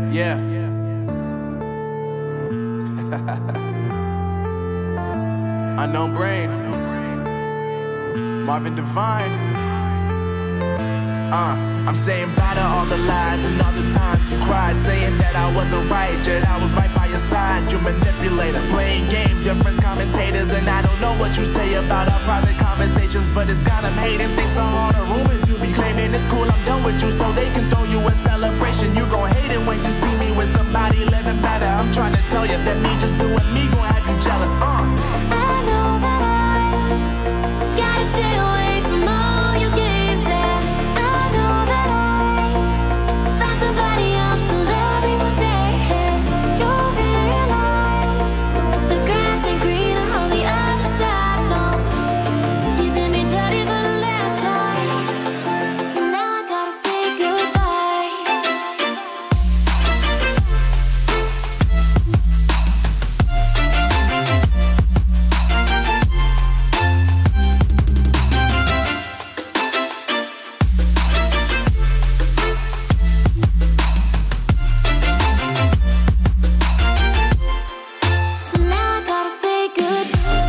Yeah. Unknown Brain, Marvin Devine. I'm saying bye to all the lies and all the times you cried, saying that I wasn't right, yet I was right by your side. You manipulator, playing games, your friends commentators, and I don't know what you say about our private conversations, but it's got them hating. Thanks to all the rumors you be claiming. It's cool, I'm done with you, so they can throw you a celebration. You gon' hate it when you see me with somebody living better. I'm trying to tell you that me just doing me gon' have you jealous. I know that I gotta stay away from all your games, yeah. I know that I found somebody else to love me one day, yeah. You'll realize the grass ain't greener on the other side, no. You did me dirty for the last time, so now I gotta say goodbye. So now I gotta say goodbye.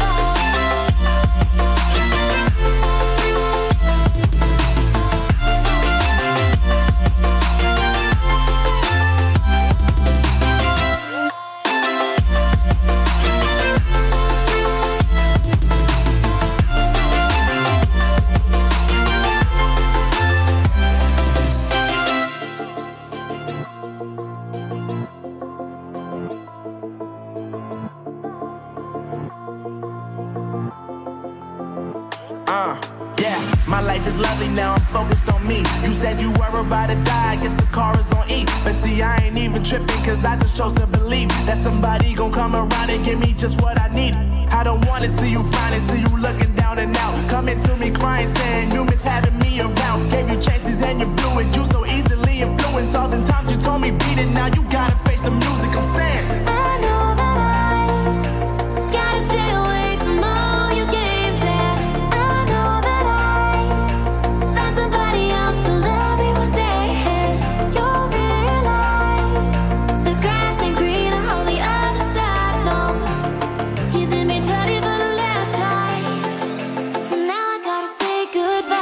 Yeah, my life is lovely now, I'm focused on me. You said you were about to die, I guess the car is on E. But see, I ain't even tripping, cause I just chose to believe that somebody gon' come around and give me just what I need. I don't wanna see you frowning, see you looking down and out, coming to me crying, saying you miss having me around. Gave you chances and you blew it, you so easily influenced. All the times you told me beat it, now you gotta face the music. I'm saying I know that I gotta stay away from all your games, yeah. I know that I found somebody else to love me one day, yeah. You'll realize the grass ain't greener on the other side, no. You did me dirty for the last time, so now I gotta say goodbye.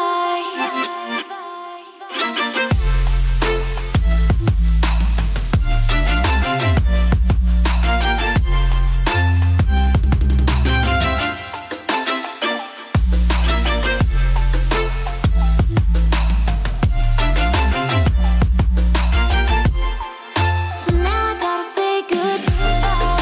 So now I gotta say goodbye.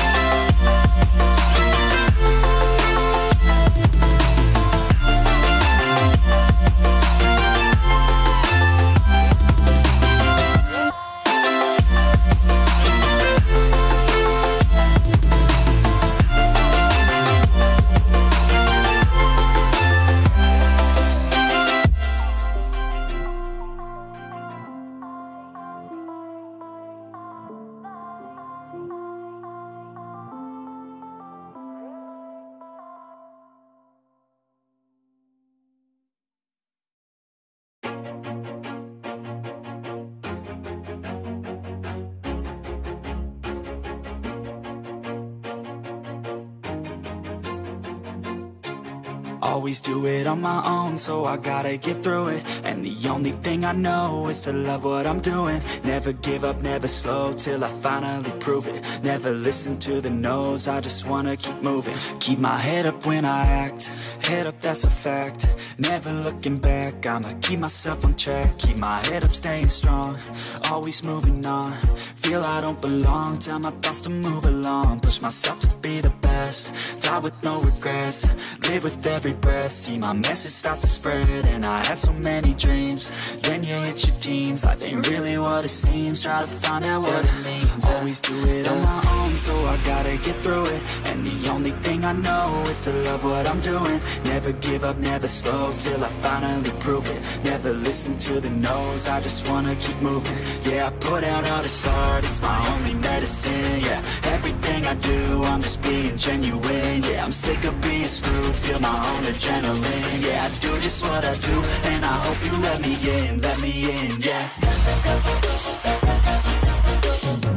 Always do it on my own, so I gotta get through it. And the only thing I know is to love what I'm doing. Never give up, never slow, till I finally prove it. Never listen to the no's, I just wanna keep moving. Keep my head up when I act, head up, that's a fact. Never looking back, I'ma keep myself on track. Keep my head up, staying strong, always moving on. Feel I don't belong, tell my thoughts to move along. Push myself to be the best, die with no regrets. Live with every breath, see my message start to spread. And I had so many dreams, then you hit your teens. Life ain't really what it seems, try to find out what it means. Always do it on my own, so I gotta get through it. And the only thing I know is to love what I'm doing. Never give up, never slow, till I finally prove it. Never listen to the no's, I just wanna keep moving. Yeah, I put out all this art, it's my only medicine. Yeah, everything I do, I'm just being genuine. Yeah, I'm sick of being screwed, feel my own adrenaline. Yeah, I do just what I do, and I hope you let me in, yeah.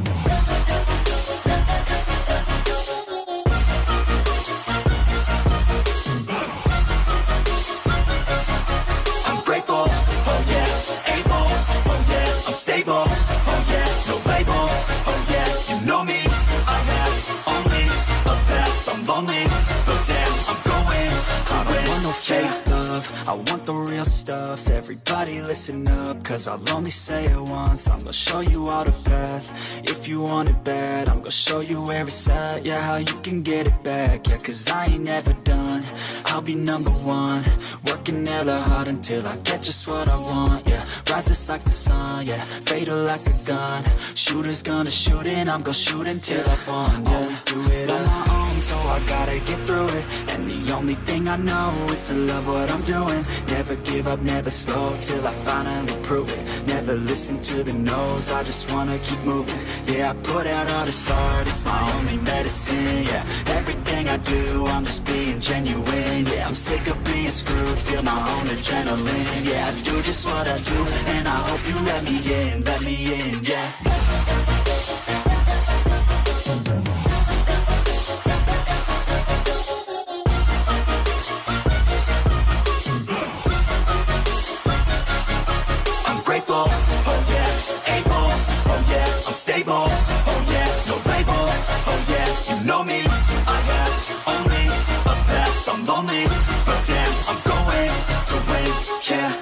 no fake love, I want the real stuff. Everybody listen up, cause I'll only say it once. I'm gonna show you all the path. If you want it bad, I'm gonna show you where it's at. Yeah, how you can get it back. Yeah, cause I ain't never done. I'll be number one, working hella hard until I get just what I want. Yeah, rises like the sun, yeah, fatal like a gun. Shooters gonna shoot and I'm gonna shoot until I won. Yeah, always do it on my own, so I gotta get through it. And the only thing I know is to love what I'm doing. Never give up, never slow, till I finally prove it. Never listen to the no's, I just wanna keep moving. Yeah, I put out all this art, it's my only medicine. Yeah, everything I do, I'm just being genuine. Yeah, I'm sick of being screwed, feel my own adrenaline. Yeah, I do just what I do, and I hope you let me in, yeah. Oh yeah, able, oh yeah, I'm stable, oh yeah, no label, oh yeah, you know me, I have only a path, I'm lonely, but damn, I'm going to win, yeah.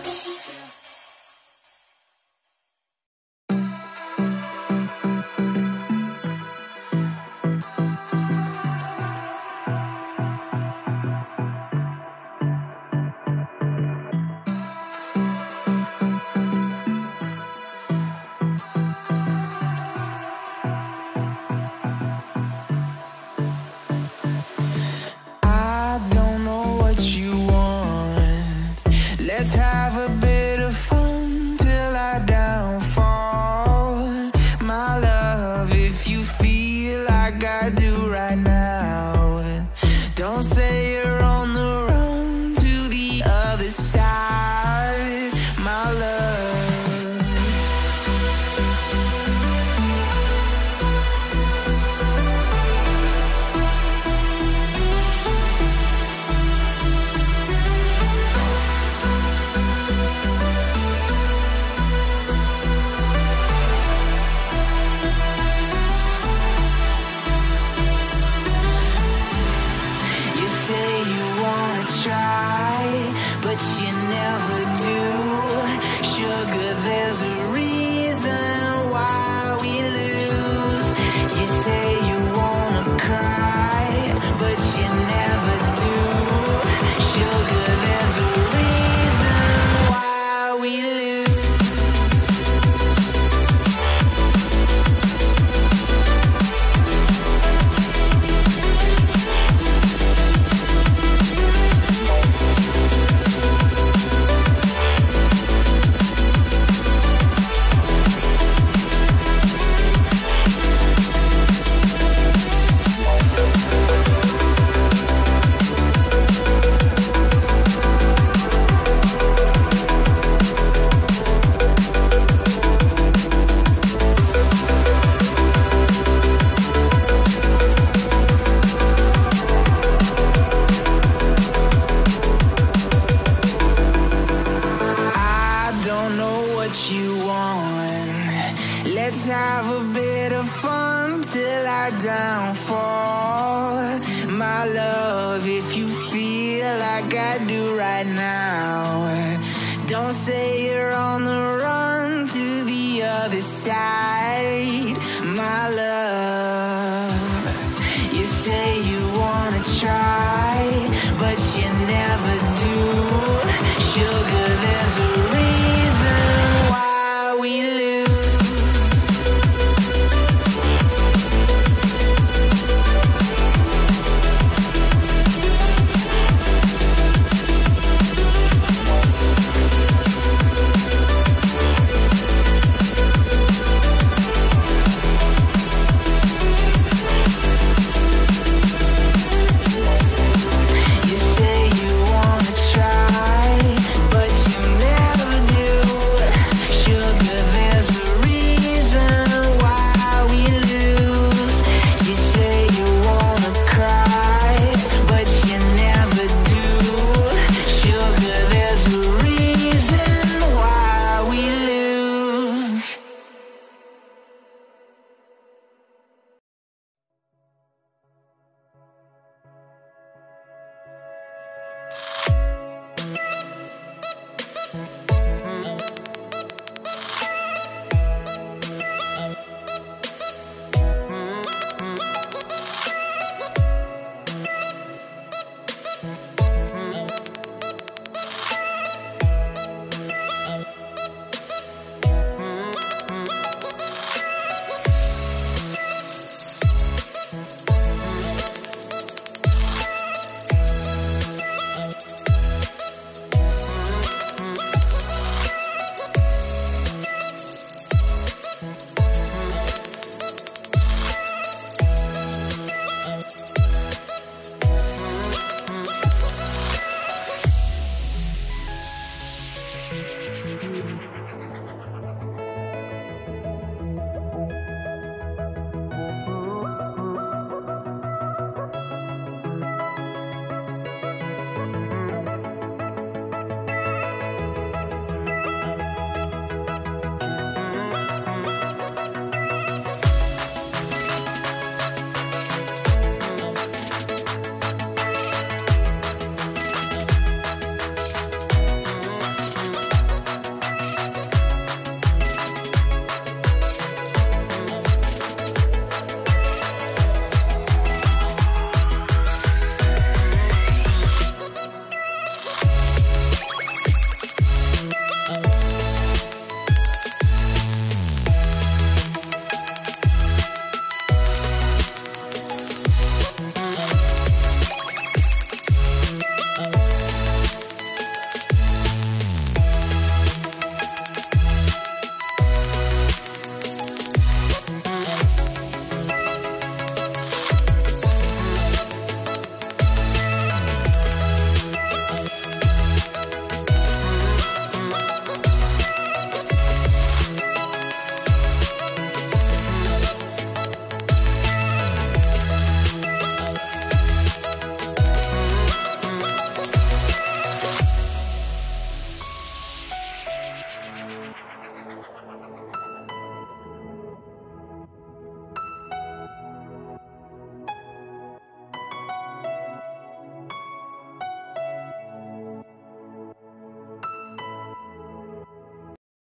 Don't say you're on the run to the other side, my love.